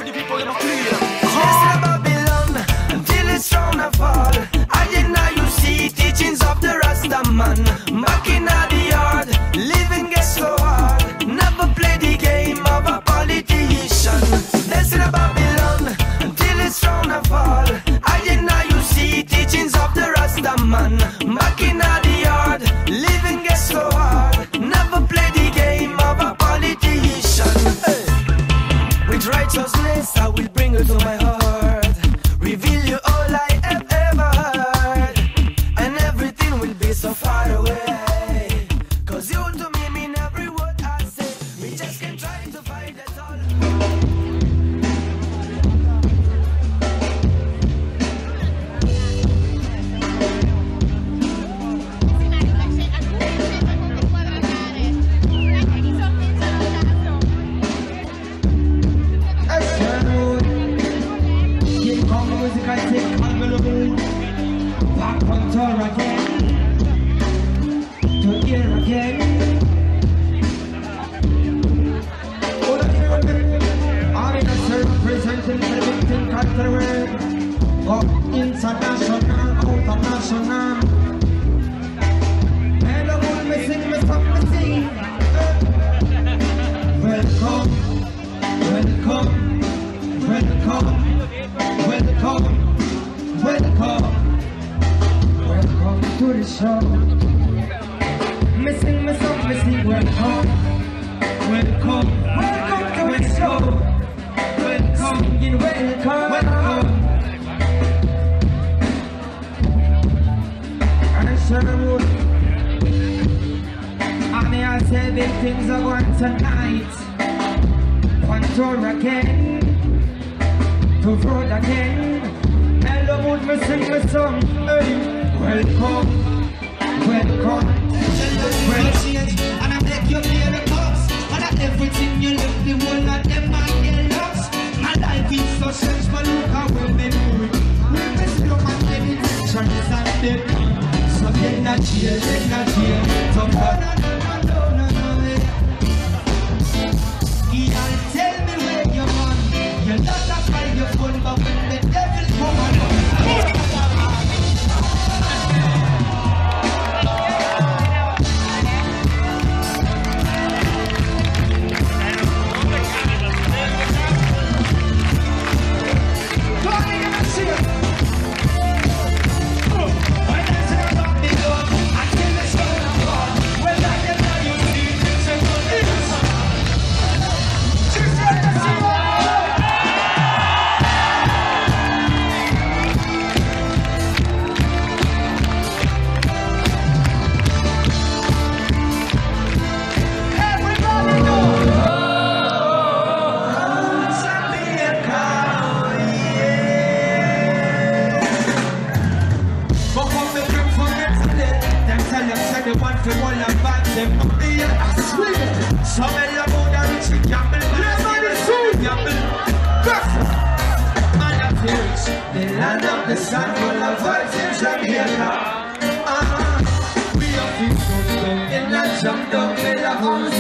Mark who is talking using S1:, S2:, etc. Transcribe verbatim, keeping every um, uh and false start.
S1: the people them are clear.
S2: Yes, Babylon, until it's thrown a fall. I deny you see teachings of the Rasta man. Back in the yard, living gets so hard. Never play the game of a politician. Yes, Babylon, until it's thrown a fall. I deny you see teachings of the Rasta man. Back in the yard, living gets so hard. Never play the game of a politician. Hey. With righteousness I will bring you to my heart, reveal you all I have ever heard, and everything will be so far away, cause you to me mean every word I say. We just can't try to fight it all.
S3: International, international. Hello, me sing, me stop, me sing. Welcome, welcome, welcome, welcome, welcome, welcome to the show. Me sing, me stop, me sing. Welcome, welcome, welcome to the show. Welcome, you welcome, welcome. Sherwood. And me I say big things are going tonight. One tour again, to road again. Hello, would me sing my song. Hey, welcome, welcome. Welcome. And I make you play the cups. And I everything you left the world of them and get lost. My life is so strange, but look how well they do it. We miss you and meditation is on them. So get not here, get not here. So no, no, no, no, no, no, no. Y'all tell me where you're on. You're not a fight your phone, but when the devil come on. The land of the sun full of vibes in Jamaica. Uh-huh. We are people in a jump down in the house.